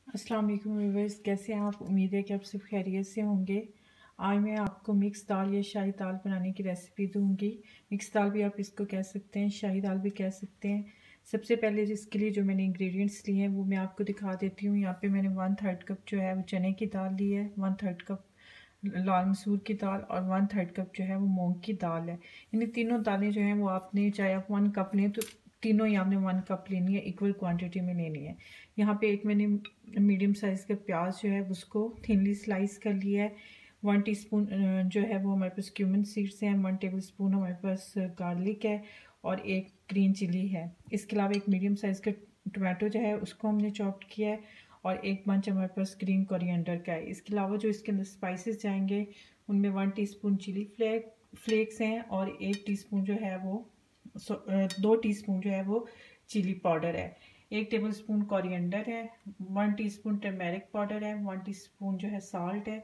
अस्सलाम वालेकुम व्यूअर्स, कैसे हैं आप? उम्मीद है कि आप सब खैरियत से होंगे। आज मैं आपको मिक्स दाल या शाही दाल बनाने की रेसिपी दूंगी। मिक्स दाल भी आप इसको कह सकते हैं, शाही दाल भी कह सकते हैं। सबसे पहले जिसके लिए जो मैंने इंग्रेडिएंट्स लिए हैं वो मैं आपको दिखा देती हूँ। यहाँ पे मैंने 1/3 कप जो है वो चने की दाल ली है, 1/3 कप लाल मसूर की दाल और 1/3 कप जो है वो मूंग की दाल है। यानी तीनों दालें जो हैं वो आपने, चाहे आप 1 कप लें तो तीनों ही आपने 1 कप लेनी है, इक्वल क्वांटिटी में लेनी है। यहाँ पे एक मैंने मीडियम साइज़ का प्याज जो है उसको थिनली स्लाइस कर लिया है। 1 टीस्पून जो है वो हमारे पास क्यूमिन सीड्स हैं, 1 टेबल स्पून हमारे पास गार्लिक है और एक ग्रीन चिली है। इसके अलावा एक मीडियम साइज़ का टमाटो जो है उसको हमने चॉप किया है और एक बंच हमारे पास ग्रीन कोरिएंडर का है। इसके अलावा जो इसके अंदर स्पाइसेस जाएंगे उनमें 1 टीस्पून चिली फ्लेक्स हैं और 1 टीस्पून जो है वो 2 टीस्पून जो है वो चिली पाउडर है, 1 टेबल स्पून कोरिएंडर है, 1 टीस्पून टर्मेरिक पाउडर है, 1 टीस्पून जो है साल्ट है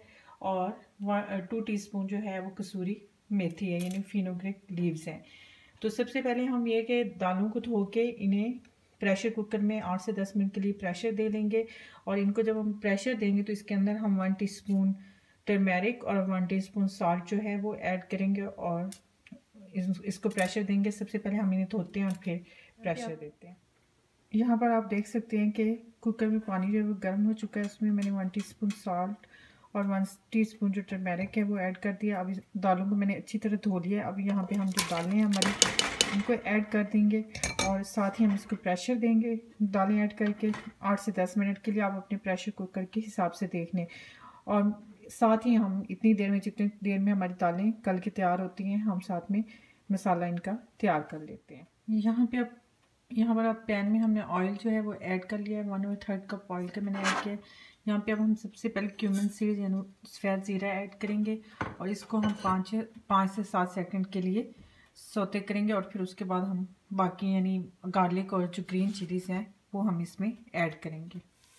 और 2 टीस्पून जो है वो कसूरी मेथी है, यानी फिनोग्रेक लीव्स हैं। तो सबसे पहले हम ये कि दालों को धो के इन्हें प्रेशर कुकर में 8 से 10 मिनट के लिए प्रेशर दे लेंगे। और इनको जब हम प्रेशर देंगे तो इसके अंदर हम 1 टीस्पून टर्मेरिक और 1 टीस्पून साल्ट जो है वो ऐड करेंगे और इसको प्रेशर देंगे। सबसे पहले हम इन्हें धोते हैं और फिर प्रेशर देते हैं। यहाँ पर आप देख सकते हैं कि कुकर में पानी जो है वो गर्म हो चुका है। उसमें मैंने 1 टीस्पून साल्ट और 1 टीस्पून जो टर्मेरिक है वो ऐड कर दिया। अभी दालों को मैंने अच्छी तरह धो लिया है। अब यहाँ पे हम जो दालें हैं हमारी उनको ऐड कर देंगे और साथ ही हम इसको प्रेशर देंगे। दालें ऐड करके 8 से 10 मिनट के लिए आप अपने प्रेशर कुकर के हिसाब से देख लें। और साथ ही हम इतनी देर में, जितनी देर में हमारी दालें गल के तैयार होती हैं, हम साथ में मसाला इनका तैयार कर लेते हैं। यहाँ पर अब पैन में हमने ऑयल जो है वो ऐड कर लिया है। 1/3 कप ऑयल का मैंने ऐड किया। यहाँ पे अब हम सबसे पहले क्यूमिन सीड्स यानी सफ़ेद ज़ीरा ऐड करेंगे और इसको हम 5 से 7 सेकंड के लिए सौते करेंगे और फिर उसके बाद हम बाकी यानी गार्लिक और जो ग्रीन चिलीज़ हैं वो हम इसमें ऐड करेंगे।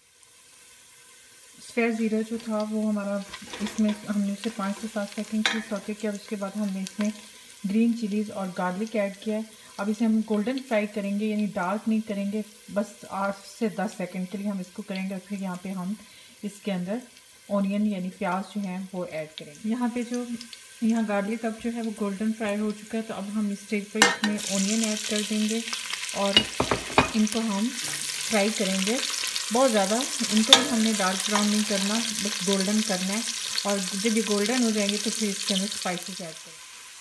सफ़ेद ज़ीरा जो था वो हमारा, इसमें हमने उसे 5 से 7 सेकंड के लिए सौते किया। उसके बाद हमने इसमें ग्रीन चिलीज़ और गार्लिक ऐड किया है। अब इसे हम गोल्डन फ्राई करेंगे, यानी डार्क नहीं करेंगे, बस 8 से 10 सेकंड के लिए हम इसको करेंगे और फिर यहाँ पे हम इसके अंदर ऑनियन यानी प्याज जो है वो ऐड करेंगे। यहाँ गार्लिक अब जो है वो गोल्डन फ्राई हो चुका है। तो अब हम इस स्टेज पर इसमें ऑनियन ऐड कर देंगे और इनको हम फ्राई करेंगे। बहुत ज़्यादा इनको भी हमने डार्क ब्राउन नहीं करना, बस गोल्डन करना है। और जब ये गोल्डन हो जाएंगे तो फिर इसके अंदर स्पाइसेस ऐड करेंगे।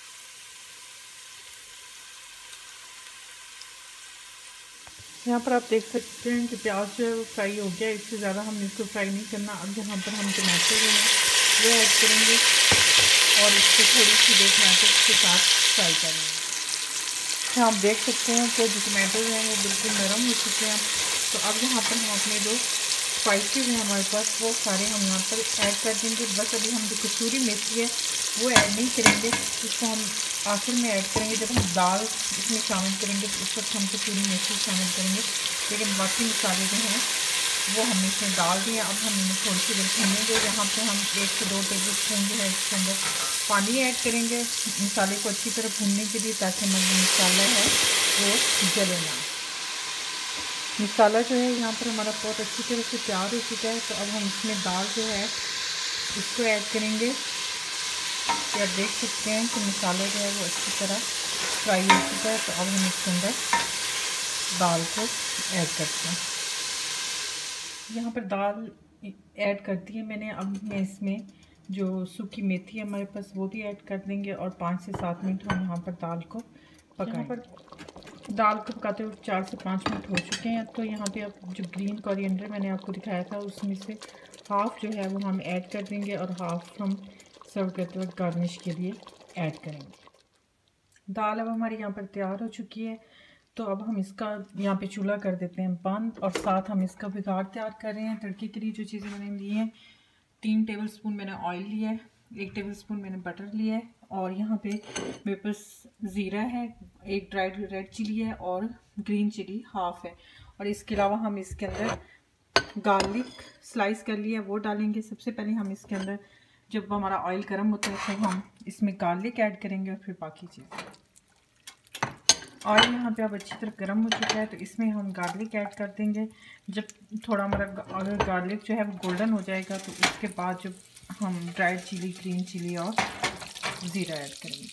यहाँ पर आप देख सकते हैं कि प्याज जो है वो फ्राई हो गया। इससे ज़्यादा हमने इसको फ्राई नहीं करना। अब यहाँ पर हम टमाटर जो है वो ऐड करेंगे और इसको थोड़ी सी देर टमाटर के साथ फ्राई करेंगे। यहाँ आप देख सकते हैं कि जो टमाटो हैं वो बिल्कुल नरम हो चुके हैं। तो अब यहाँ पर हम अपने जो स्पाइसेस हैं हमारे पास वो सारे हम यहाँ पर ऐड कर देंगे। बस अभी हम जो कसूरी मेथी है वो ऐड नहीं करेंगे, इसको हम आखिर में ऐड करेंगे। जब हम दाल इसमें शामिल करेंगे तो उस वक्त हम कसूरी मेथी शामिल करेंगे, लेकिन बाकी मसाले जो हैं वो हमने इसमें डाल दिए। अब हम इन्हें थोड़ी सी देर भूनेंगे। यहाँ पे हम 1 से 2 टेबल स्पून जो है इसके अंदर पानी ऐड करेंगे मसाले को अच्छी तरह भूनने के लिए, ताकि हमारा मसाला है वो जले ना। मसाला जो है यहाँ पर हमारा बहुत अच्छी तरह से तैयार हो चुका है। तो अब हम इसमें दाल जो है इसको ऐड करेंगे। तो आप देख सकते हैं कि मसाला जो है वो अच्छी तरह फ्राई हो चुका है। तो अब हम इसके अंदर दाल को ऐड करते हैं। यहाँ पर दाल ऐड कर दी है मैंने। अब मैं इसमें जो सूखी मेथी है हमारे पास वो भी ऐड कर देंगे और 5 से 7 मिनट हम यहाँ पर दाल को पकाएंगे। दाल को पकाते हुए 4 से 5 मिनट हो चुके हैं। तो यहाँ पे अब जो ग्रीन कोरिएंडर मैंने आपको दिखाया था उसमें से हाफ़ जो है वो हम ऐड कर देंगे और हाफ़ हम सर्व करते वक्त गार्निश के लिए ऐड करेंगे। दाल अब हमारी यहाँ पर तैयार हो चुकी है। तो अब हम इसका यहाँ पे चूल्हा कर देते हैं बंद और साथ हम इसका बिगाड़ तैयार कर रहे हैं। तड़के के लिए जो चीज़ें मैंने ली हैं, 3 टेबल स्पून मैंने ऑयल लिया है, 1 टेबल स्पून मैंने बटर लिया है और यहाँ पे मेरे पास ज़ीरा है, 1 ड्राइड रेड चिली है और ग्रीन चिली हाफ़ है। और इसके अलावा हम इसके अंदर गार्लिक स्लाइस कर लिया वो डालेंगे। सबसे पहले हम इसके अंदर, जब हमारा ऑयल गर्म होता है तो हम इसमें गार्लिक ऐड करेंगे और फिर बाकी चीज़ें। ऑयल यहाँ पे अब अच्छी तरह गर्म हो चुका है, तो इसमें हम गार्लिक ऐड कर देंगे। जब थोड़ा हमारा गार्लिक जो है वो गोल्डन हो जाएगा, तो उसके बाद जो हम ड्राई चिली, ग्रीन चिली और ज़ीरा ऐड करेंगे।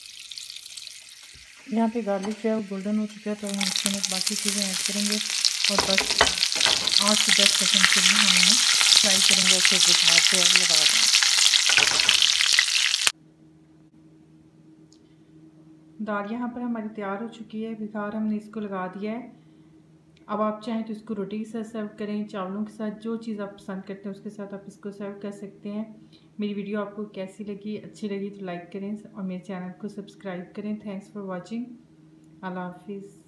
यहाँ पे गार्लिक जो है वो गोल्डन हो चुका है, तो हम इसमें बाकी चीज़ें ऐड करेंगे और बस 8 से 10 सेकंड के लिए हम इन्हें फ्राई करेंगे। अच्छे से हाथ से लगा देंगे। दाल यहाँ पर हमारी तैयार हो चुकी है, बिखार हमने इसको लगा दिया है। अब आप चाहें तो इसको रोटी के साथ सर्व करें, चावलों के साथ, जो चीज़ आप पसंद करते हैं उसके साथ आप इसको सर्व कर सकते हैं। मेरी वीडियो आपको कैसी लगी, अच्छी लगी तो लाइक करें और मेरे चैनल को सब्सक्राइब करें। Thanks for watching. अल्लाह हाफिज़।